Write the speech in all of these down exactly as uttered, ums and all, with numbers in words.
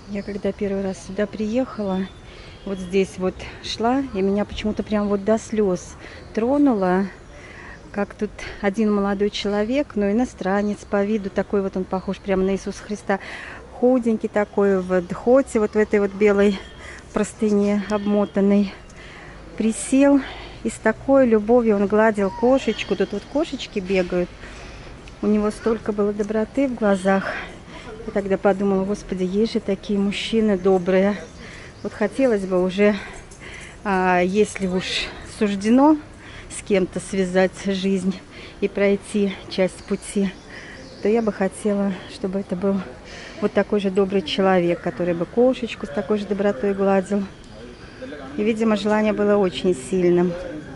Я когда первый раз сюда приехала, вот здесь вот шла, и меня почему-то прям вот до слез тронуло, как тут один молодой человек, но иностранец по виду, такой вот он похож прямо на Иисуса Христа, худенький такой, в дхоте, вот в этой вот белой простыне обмотанной, присел и с такой любовью он гладил кошечку. Тут вот кошечки бегают. У него столько было доброты в глазах. Я тогда подумала, господи, есть же такие мужчины добрые. Вот хотелось бы уже, а, если уж суждено с кем-то связать жизнь и пройти часть пути, то я бы хотела, чтобы это был вот такой же добрый человек, который бы кошечку с такой же добротой гладил. И, видимо, желание было очень сильным.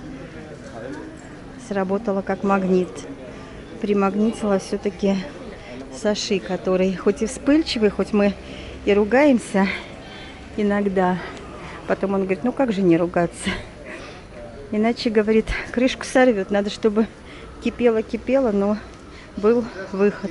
Сработало как магнит. Примагнитила все-таки Саши, который хоть и вспыльчивый, хоть мы и ругаемся иногда. Потом он говорит, ну как же не ругаться? Иначе, говорит, крышку сорвет. Надо, чтобы кипело-кипело, но был выход.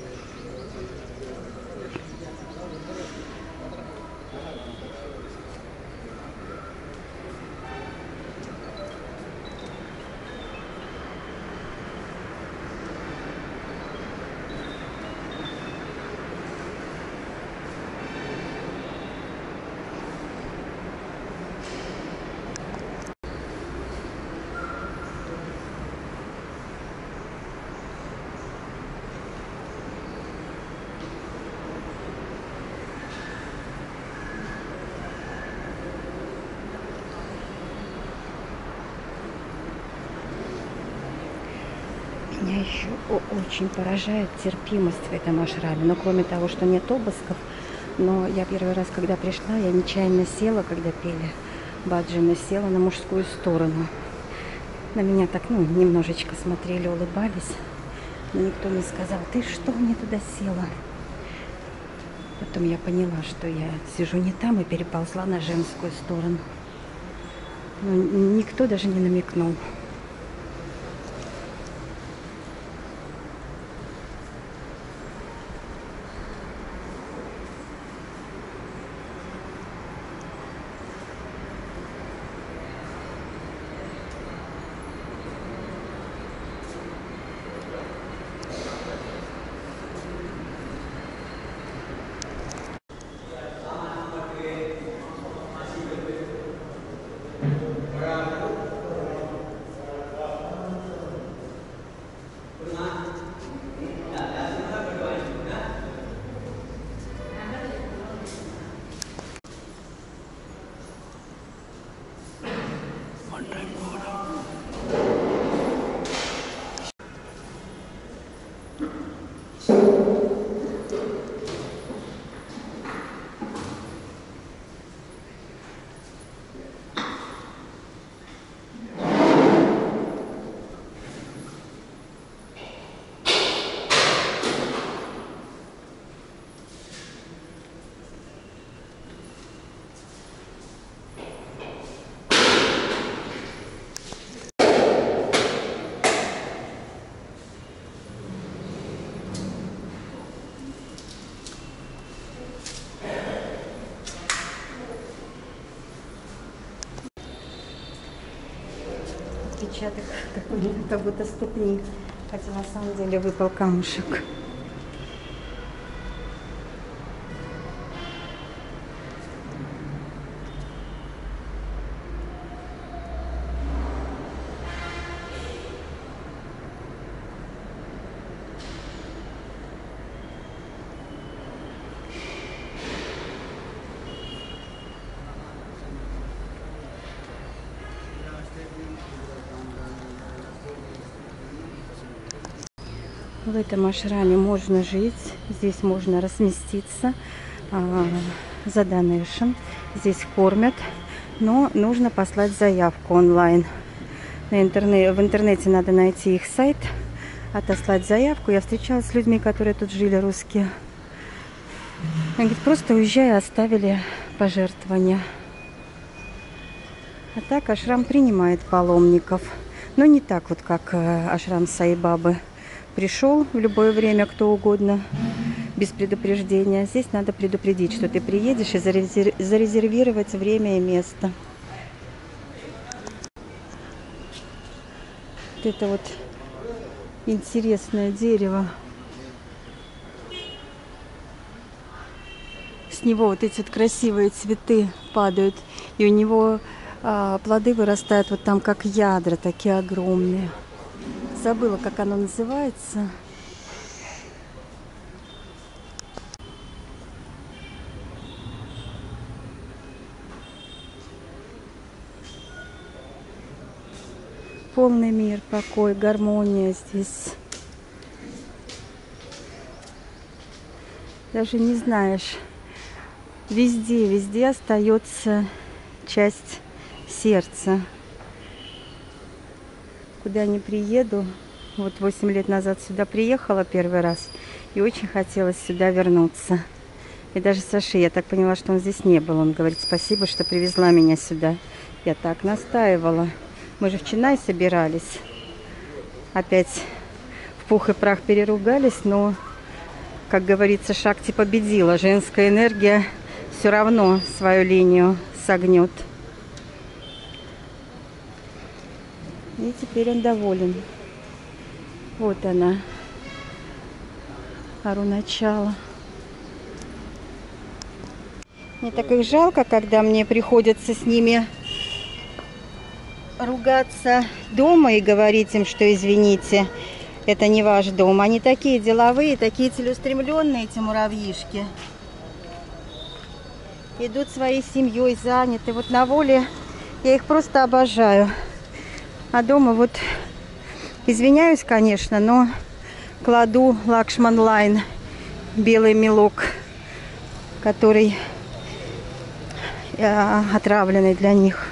Меня еще очень поражает терпимость в этом ашраме. Но кроме того, что нет обысков, но я первый раз, когда пришла, я нечаянно села, когда пели баджаны, села на мужскую сторону. На меня так, ну, немножечко смотрели, улыбались. Но никто не сказал, ты что мне туда села? Потом я поняла, что я сижу не там и переползла на женскую сторону. Но никто даже не намекнул. Отпечаток такой, как будто ступни, хотя на самом деле выпал камушек. В этом ашраме можно жить, здесь можно разместиться а, за донейшн, здесь кормят, но нужно послать заявку онлайн. На интернет, в интернете надо найти их сайт, отослать заявку. Я встречалась с людьми, которые тут жили, русские. Они говорят, просто уезжая, оставили пожертвования. А так ашрам принимает паломников, но не так вот, как ашрам Саи-Бабы. Пришел в любое время кто угодно, без предупреждения. Здесь надо предупредить, что ты приедешь, и зарезервировать время и место. Вот это вот интересное дерево. С него вот эти вот красивые цветы падают. И у него а, плоды вырастают вот там как ядра, такие огромные. Забыла, как оно называется. Полный мир, покой, гармония здесь. Даже не знаешь. Везде, везде остается часть сердца. Куда ни приеду. Вот восемь лет назад сюда приехала первый раз. И очень хотелось сюда вернуться. И даже Саши, я так поняла, что он здесь не был. Он говорит, спасибо, что привезла меня сюда. Я так настаивала. Мы же в Ченай собирались. Опять в пух и прах переругались, но, как говорится, Шакти победила. Женская энергия все равно свою линию согнет. И теперь он доволен. Вот она, Аруначала. Мне так их жалко, когда мне приходится с ними ругаться дома и говорить им, что извините, это не ваш дом. Они такие деловые, такие целеустремленные, эти муравьишки. Идут своей семьей, заняты. Вот на воле я их просто обожаю. А дома вот, извиняюсь, конечно, но кладу Lakshman Line, белый мелок, который э, отравленный для них.